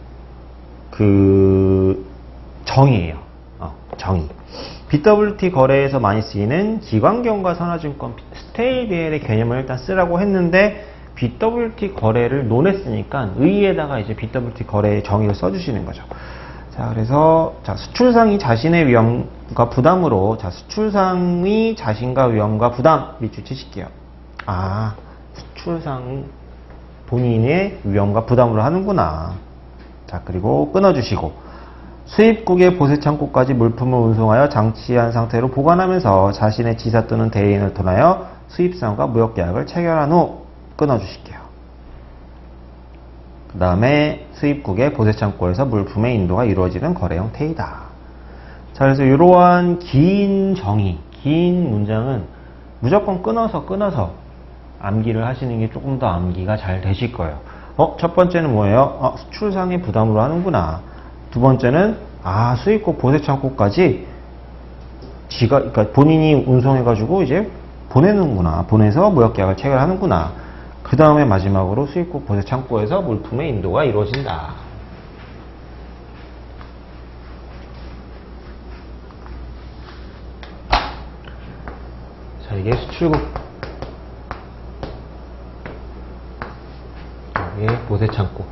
Speaker 1: 그 정의예요. 어, 정의. 비더블유티 거래에서 많이 쓰이는 기관경과 선화증권 스테일비엘의 개념을 일단 쓰라고 했는데 비더블유티 거래를 논했으니까 의에다가 이제 비더블유티 거래의 정의를 써주시는 거죠. 자, 그래서 자, 수출상이 자신의 위험과 부담으로 자, 수출상이 자신과 위험과 부담 밑줄 치실게요. 아, 수출상 본인의 위험과 부담으로 하는구나. 자, 그리고 끊어주시고 수입국의 보세창고까지 물품을 운송하여 장치한 상태로 보관하면서 자신의 지사 또는 대리인을 통하여 수입상과 무역계약을 체결한 후 끊어주실게요. 그 다음에 수입국의 보세창고에서 물품의 인도가 이루어지는 거래 형태이다. 자, 그래서 이러한 긴 정의, 긴 문장은 무조건 끊어서 끊어서 암기를 하시는 게 조금 더 암기가 잘 되실 거예요. 어, 첫 번째는 뭐예요? 어, 수출상의 부담으로 하는구나. 두 번째는 아, 수입국 보세창고까지 지가, 그러니까 본인이 운송해가지고 이제 보내는구나. 보내서 무역계약을 체결하는구나. 그 다음에 마지막으로 수입국 보세 창고에서 물품의 인도가 이루어진다. 자, 이게 수출국, 이게 보세 창고.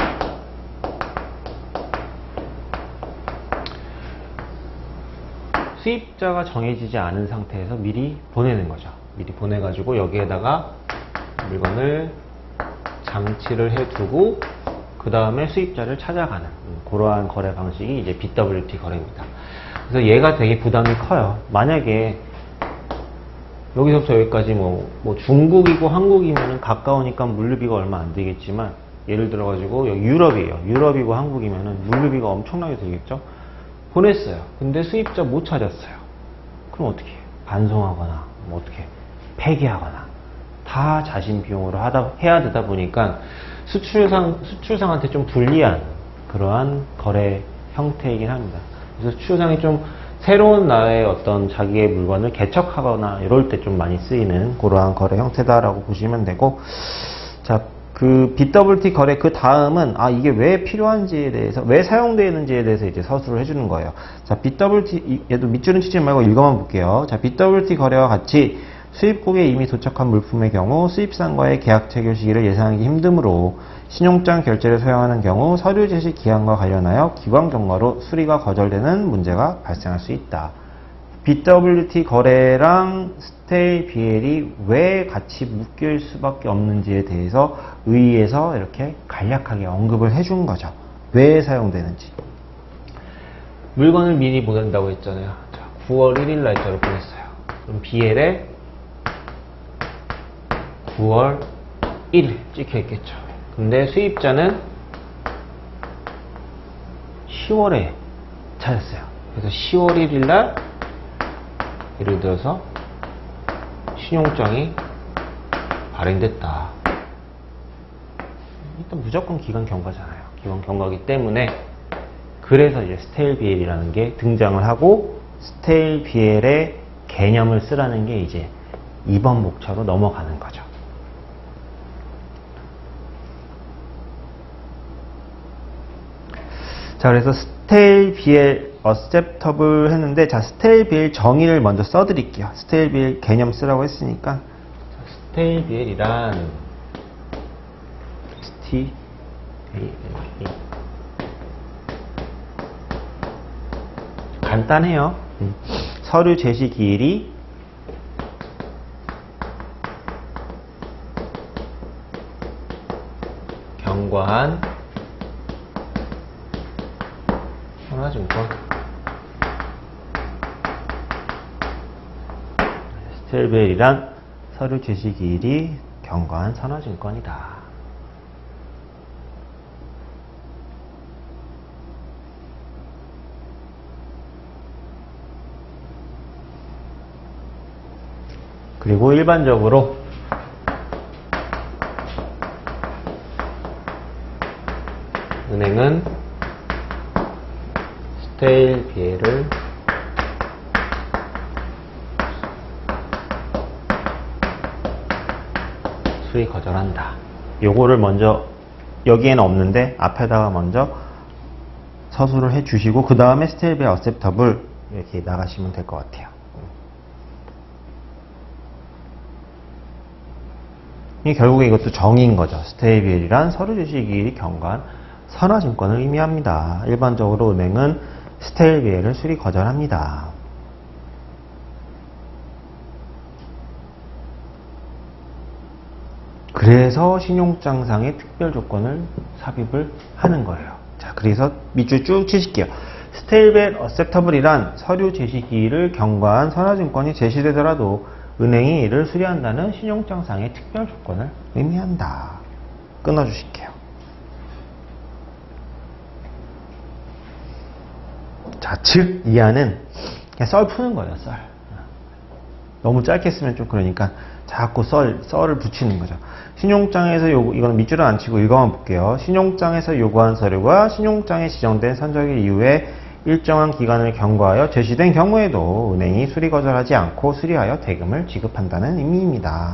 Speaker 1: 수입자가 정해지지 않은 상태에서 미리 보내는 거죠. 미리 보내가지고 여기에다가 물건을 장치를 해두고 그 다음에 수입자를 찾아가는 그러한 거래 방식이 이제 비더블유티 거래입니다. 그래서 얘가 되게 부담이 커요. 만약에 여기서부터 여기까지 뭐, 뭐 중국이고 한국이면 가까우니까 물류비가 얼마 안 들겠지만 예를 들어 가지고 여기 유럽이에요. 유럽이고 한국이면 물류비가 엄청나게 들겠죠. 보냈어요. 근데 수입자 못 찾았어요. 그럼 어떻게 해요? 반송하거나 뭐 어떻게 폐기하거나 다 자신 비용으로 하다, 해야 되다 보니까 수출상, 수출상한테 좀 불리한 그러한 거래 형태이긴 합니다. 그래서 수출상이 좀 새로운 나라의 어떤 자기의 물건을 개척하거나 이럴 때 좀 많이 쓰이는 그러한 거래 형태다라고 보시면 되고, 자, 그 비더블유티 거래 그 다음은 아, 이게 왜 필요한지에 대해서, 왜 사용되는지에 대해서 이제 서술을 해주는 거예요. 자, 비더블유티, 얘도 밑줄은 치지 말고 읽어만 볼게요. 자, 비더블유티 거래와 같이 수입국에 이미 도착한 물품의 경우 수입상과의 계약 체결 시기를 예상하기 힘드므로 신용장 결제를 사용하는 경우 서류 제시 기한과 관련하여 기관 경과로 수리가 거절되는 문제가 발생할 수 있다. 비더블유티 거래랑 스테일비엘이 왜 같이 묶일 수밖에 없는지에 대해서 의의에서 이렇게 간략하게 언급을 해준 거죠. 왜 사용되는지. 물건을 미리 보낸다고 했잖아요. 자, 구월 일일 날짜로 보냈어요. 그럼 비엘에 구월 일일 찍혀 있겠죠. 근데 수입자는 시월에 찾았어요. 그래서 시월 일일 날 예를 들어서 신용장이 발행됐다. 일단 무조건 기관 경과잖아요. 기관 경과이기 때문에 그래서 이제 스테일비엘이라는 게 등장을 하고 스테일비엘의 개념을 쓰라는 게 이제 이 번 목차로 넘어가는 거죠. 자, 그래서 스테일 비엘 어셉터블 했는데, 자, 스테일 비엘 정의를 먼저 써드릴게요. 스테일 비엘 개념 쓰라고 했으니까. 스테일 비엘이란 스티 간단해요. 음. 서류 제시 기일이 경과한 선화증권. 스테일 비엘이란 서류 제시 기일이 경과한 선화증권이다. 그리고 일반적으로 은행은 스테일 비엘을 수리 거절한다. 요거를 먼저 여기에는 없는데 앞에다가 먼저 서술을 해 주시고 그 다음에 스테일 비엘 어셉터블 이렇게 나가시면 될 것 같아요. 이 결국에 이것도 정의인 거죠. 스테일 비엘이란 서류 제시 기일이 경과한 선화증권을 의미합니다. 일반적으로 은행은 스테일 비엘을 수리 거절합니다. 그래서 신용장상의 특별 조건을 삽입을 하는 거예요. 자, 그래서 밑줄 쭉 치실게요. 스테일 비엘 어셉터블이란 서류 제시 기일을 경과한 선화증권이 제시되더라도 은행이 이를 수리한다는 신용장상의 특별 조건을 의미한다. 끊어주실게요. 자, 즉, 이 안은 그냥 썰 푸는 거예요, 썰. 너무 짧게 쓰면 좀 그러니까 자꾸 썰, 썰을 붙이는 거죠. 신용장에서 요구, 이거는 밑줄은 안 치고 읽어만 볼게요. 신용장에서 요구한 서류가 신용장에 지정된 선적일 이후에 일정한 기간을 경과하여 제시된 경우에도 은행이 수리 거절하지 않고 수리하여 대금을 지급한다는 의미입니다.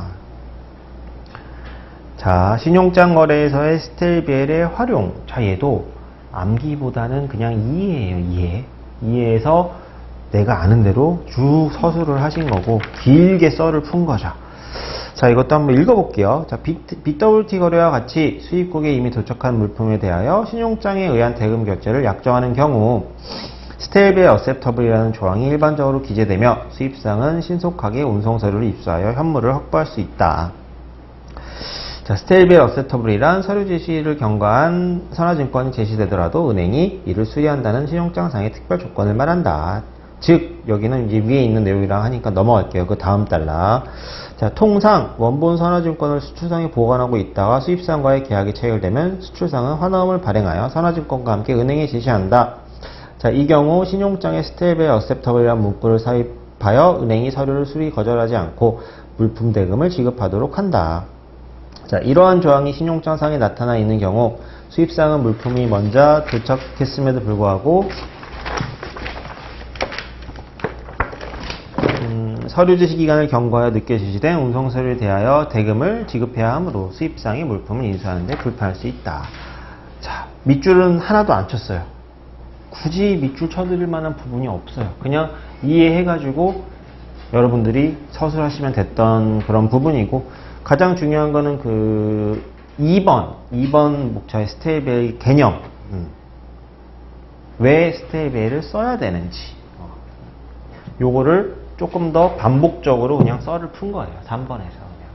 Speaker 1: 자, 신용장 거래에서의 스테일 비엘의 활용. 자, 얘도 암기보다는 그냥 이해예요, 이해. 이해해서 내가 아는 대로 쭉 서술을 하신 거고 길게 썰을 푼 거죠. 자, 이것도 한번 읽어볼게요. 자, 비더블유티 거래와 같이 수입국에 이미 도착한 물품에 대하여 신용장에 의한 대금 결제를 약정하는 경우 스테일 비엘 어셉터블이라는 조항이 일반적으로 기재되며 수입상은 신속하게 운송서류를 입수하여 현물을 확보할 수 있다. 자, 스테일 비엘 어셉터블이란 서류 제시를 경과한 선화증권이 제시되더라도 은행이 이를 수리한다는 신용장상의 특별 조건을 말한다. 즉, 여기는 이제 위에 있는 내용이랑 하니까 넘어갈게요. 그 다음 달라. 자, 통상 원본 선화증권을 수출상에 보관하고 있다가 수입상과의 계약이 체결되면 수출상은 환화음을 발행하여 선화증권과 함께 은행에 제시한다. 자, 이 경우 신용장에 스테일 비엘 어셉터블이라는 문구를 삽입하여 은행이 서류를 수리 거절하지 않고 물품 대금을 지급하도록 한다. 자, 이러한 조항이 신용장상에 나타나 있는 경우 수입상은 물품이 먼저 도착했음에도 불구하고 음, 서류 제시 기간을 경과하여 늦게 제시된 운송 서류에 대하여 대금을 지급해야 하므로 수입상이 물품을 인수하는 데 불편할 수 있다. 자, 밑줄은 하나도 안 쳤어요. 굳이 밑줄 쳐드릴 만한 부분이 없어요. 그냥 이해해가지고 여러분들이 서술하시면 됐던 그런 부분이고, 가장 중요한 거는 그 이 번, 이 번 목차의 스테일 비엘 개념. 음. 왜 스테일 비엘을 써야 되는지. 어. 요거를 조금 더 반복적으로 그냥 썰을 푼 거예요. 삼 번에서.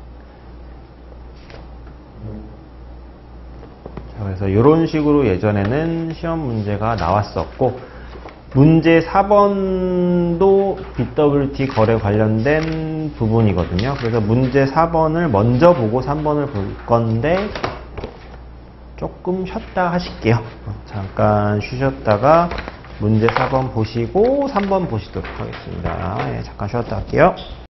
Speaker 1: 자, 그래서 이런 식으로 예전에는 시험 문제가 나왔었고, 문제 사 번도 비더블유티 거래 관련된 부분이거든요. 그래서 문제 사 번을 먼저 보고 삼 번을 볼 건데 조금 쉬었다 하실게요. 잠깐 쉬셨다가 문제 사 번 보시고 삼 번 보시도록 하겠습니다. 예, 잠깐 쉬었다 할게요.